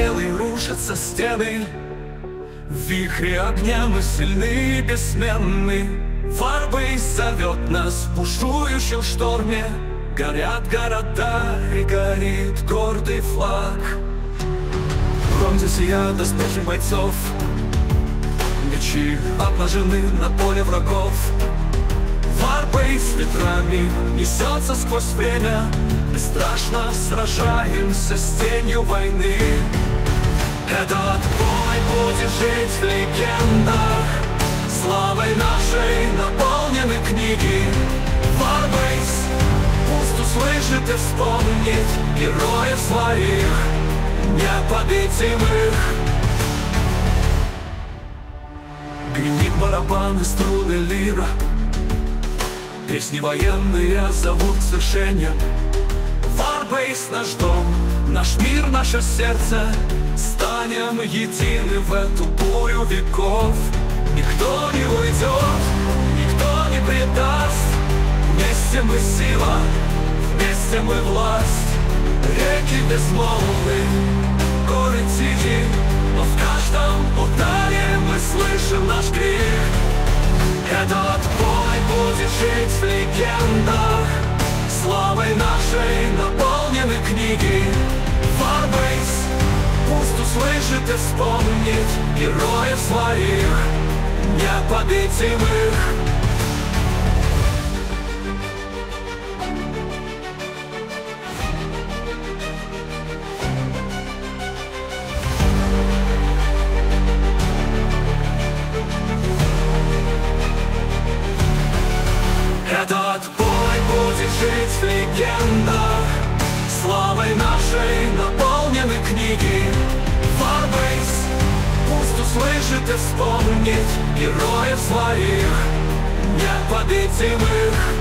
стрелы, рушатся стены. В вихре огня мы сильны и бессменны. Фарбейс зовет нас в бушующем шторме. Горят города и горит гордый флаг. Бронзе сияют доспехи бойцов, мечи обнажены на поле врагов. Фарбейс ветрами несется сквозь время. Мы страшно сражаемся с тенью войны. Этот бой будет жить в легендах. Славой нашей наполнены книги. Фарбейс пусть услышит и вспомнит героев своих, непобедимых. Гремит барабан и струны лира. Песни военные зовут к свершению. Фарбейс наш дом, наш мир, наше сердце. Станем едины в эту бурю веков. Никто не уйдет, никто не предаст. Вместе мы сила, вместе мы власть. Реки безмолвны, горы тихи, но в каждом ударе мы слышим наш крик. Этот бой будет жить в легендах. Славой нашей наполнены книги. Фарбейс пусть услышит и вспомнит героев своих, непобедимых. Этот бой будет жить в легендах. Славой нашей наполнены книги. Фарбейс пусть услышит и вспомнит героев своих, непобедимых.